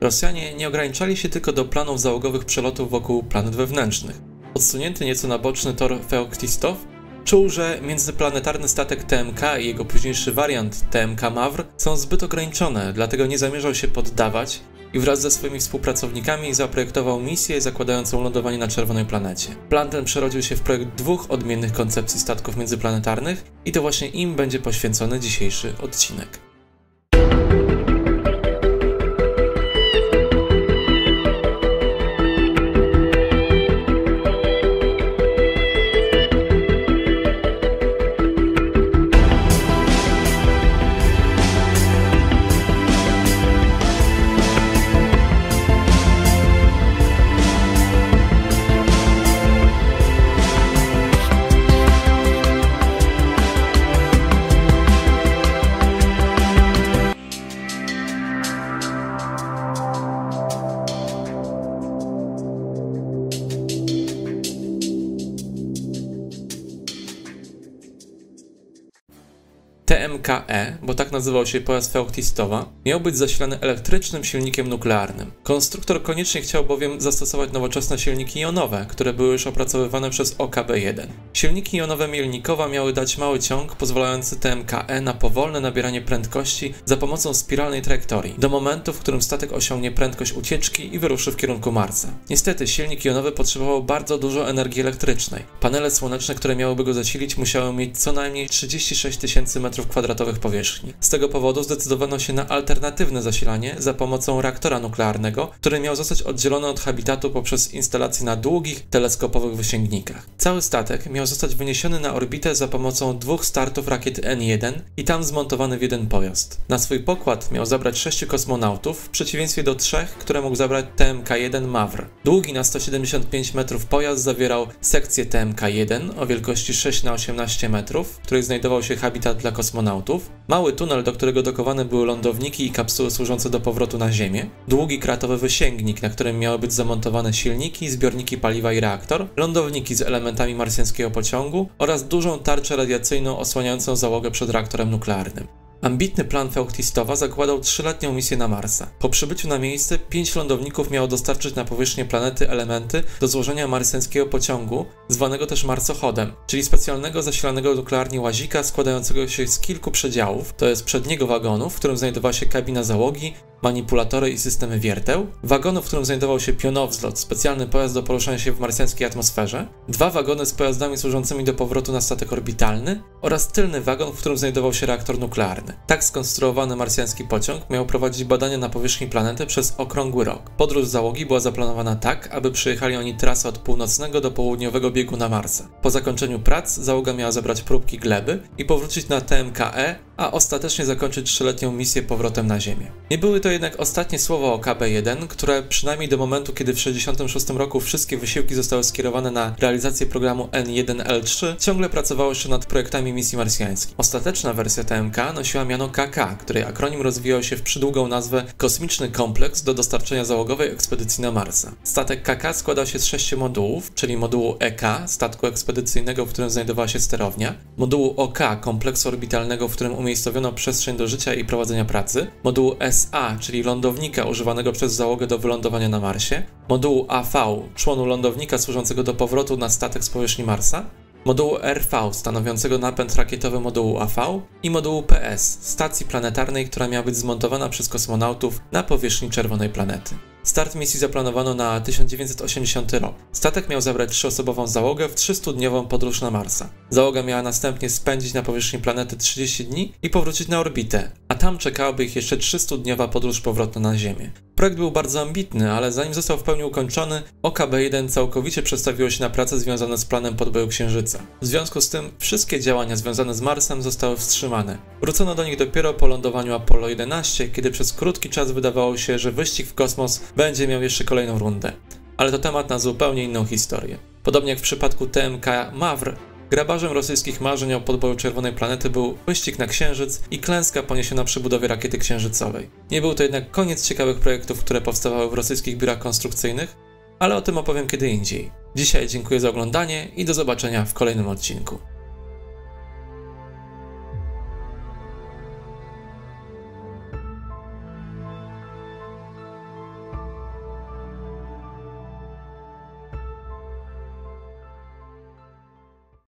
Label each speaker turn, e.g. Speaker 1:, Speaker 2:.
Speaker 1: Rosjanie nie ograniczali się tylko do planów załogowych przelotów wokół planet wewnętrznych. Odsunięty nieco na boczny tor Feoktistow czuł, że międzyplanetarny statek TMK i jego późniejszy wariant TMK Mawr są zbyt ograniczone, dlatego nie zamierzał się poddawać i wraz ze swoimi współpracownikami zaprojektował misję zakładającą lądowanie na czerwonej planecie. Plan ten przerodził się w projekt dwóch odmiennych koncepcji statków międzyplanetarnych i to właśnie im będzie poświęcony dzisiejszy odcinek. TMKE, bo tak nazywał się pojazd Feoktistowa, miał być zasilany elektrycznym silnikiem nuklearnym. Konstruktor koniecznie chciał bowiem zastosować nowoczesne silniki jonowe, które były już opracowywane przez OKB-1. Silniki jonowe Mielnikowa miały dać mały ciąg pozwalający TMKE na powolne nabieranie prędkości za pomocą spiralnej trajektorii, do momentu, w którym statek osiągnie prędkość ucieczki i wyruszy w kierunku Marsa. Niestety silnik jonowy potrzebował bardzo dużo energii elektrycznej. Panele słoneczne, które miałyby go zasilić, musiały mieć co najmniej 36 tysięcy m2 powierzchni. Z tego powodu zdecydowano się na alternatywne zasilanie za pomocą reaktora nuklearnego, który miał zostać oddzielony od habitatu poprzez instalację na długich, teleskopowych wysięgnikach. Cały statek miał zostać wyniesiony na orbitę za pomocą dwóch startów rakiety N1 i tam zmontowany w jeden pojazd. Na swój pokład miał zabrać 6 kosmonautów, w przeciwieństwie do 3, które mógł zabrać TMK-1 Mawr. Długi na 175 metrów pojazd zawierał sekcję TMK-1 o wielkości 6×18 metrów, w której znajdował się habitat dla kosmonautów, mały tunel, do którego dokowane były lądowniki i kapsuły służące do powrotu na Ziemię, długi kratowy wysięgnik, na którym miały być zamontowane silniki, zbiorniki paliwa i reaktor, lądowniki z elementami marsjańskiego pociągu oraz dużą tarczę radiacyjną osłaniającą załogę przed reaktorem nuklearnym. Ambitny plan Feoktistowa zakładał 3-letnią misję na Marsa. Po przybyciu na miejsce 5 lądowników miało dostarczyć na powierzchnię planety elementy do złożenia marsjańskiego pociągu, zwanego też marsochodem, czyli specjalnego zasilanego nuklearnie łazika składającego się z kilku przedziałów, to jest przedniego wagonu, w którym znajdowała się kabina załogi, manipulatory i systemy wierteł, wagonu, w którym znajdował się pionowzlot, specjalny pojazd do poruszania się w marsjańskiej atmosferze, 2 wagony z pojazdami służącymi do powrotu na statek orbitalny oraz tylny wagon, w którym znajdował się reaktor nuklearny. Tak skonstruowany marsjański pociąg miał prowadzić badania na powierzchni planety przez okrągły rok. Podróż załogi była zaplanowana tak, aby przejechali oni trasę od północnego do południowego biegu na Marsa. Po zakończeniu prac załoga miała zebrać próbki gleby i powrócić na TMKE, a ostatecznie zakończyć 3-letnią misję powrotem na Ziemię. Nie były to jednak ostatnie słowa o KB-1, które przynajmniej do momentu, kiedy w 1966 roku wszystkie wysiłki zostały skierowane na realizację programu N1L3, ciągle pracowało się nad projektami misji marsjańskiej. Ostateczna wersja TMK nosiła miano KK, której akronim rozwijał się w przydługą nazwę Kosmiczny Kompleks do dostarczenia załogowej ekspedycji na Marsa. Statek KK składał się z 6 modułów, czyli modułu EK, statku ekspedycyjnego, w którym znajdowała się sterownia, modułu OK, kompleksu orbitalnego, w którym umiejscowiono przestrzeń do życia i prowadzenia pracy, modułu SA, czyli lądownika używanego przez załogę do wylądowania na Marsie, modułu AV, członu lądownika służącego do powrotu na statek z powierzchni Marsa, modułu RV stanowiącego napęd rakietowy modułu AV i modułu PS, stacji planetarnej, która miała być zmontowana przez kosmonautów na powierzchni czerwonej planety. Start misji zaplanowano na 1980 rok. Statek miał zabrać 3-osobową załogę w 300-dniową podróż na Marsa. Załoga miała następnie spędzić na powierzchni planety 30 dni i powrócić na orbitę, a tam czekałaby ich jeszcze 300-dniowa podróż powrotna na Ziemię. Projekt był bardzo ambitny, ale zanim został w pełni ukończony, OKB-1 całkowicie przestawiło się na prace związane z planem podboju Księżyca. W związku z tym wszystkie działania związane z Marsem zostały wstrzymane. Wrócono do nich dopiero po lądowaniu Apollo 11, kiedy przez krótki czas wydawało się, że wyścig w kosmos będzie miał jeszcze kolejną rundę. Ale to temat na zupełnie inną historię. Podobnie jak w przypadku TMK Mawr, grabarzem rosyjskich marzeń o podboju czerwonej planety był wyścig na Księżyc i klęska poniesiona przy budowie rakiety księżycowej. Nie był to jednak koniec ciekawych projektów, które powstawały w rosyjskich biurach konstrukcyjnych, ale o tym opowiem kiedy indziej. Dzisiaj dziękuję za oglądanie i do zobaczenia w kolejnym odcinku.